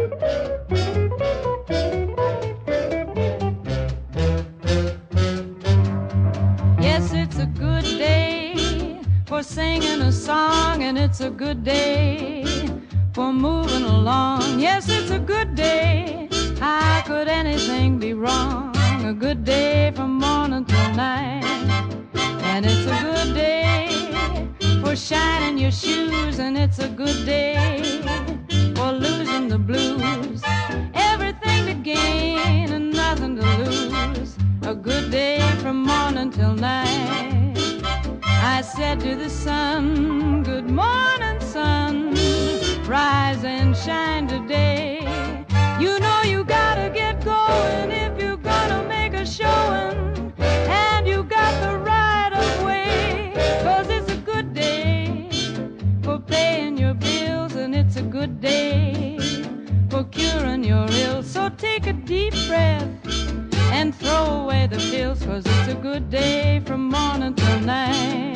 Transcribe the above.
Yes, it's a good day for singing a song, and it's a good day for moving along. Yes, it's a good day. How could anything be wrong? A good day from morning till night. And it's a good day for shining your shoes, and it's a good day for losing the blues. Everything to gain and nothing to lose. A good day from morning till night. I said to the sun, good morning, sun. Rise and shine today. You know you gotta get going if you're gonna make a showing. And you got the right of way, 'cause it's a good day for paying your bills, and it's a good day for curing your ills. So take a deep breath and throw away the pills, 'cause it's a good day from morning till night.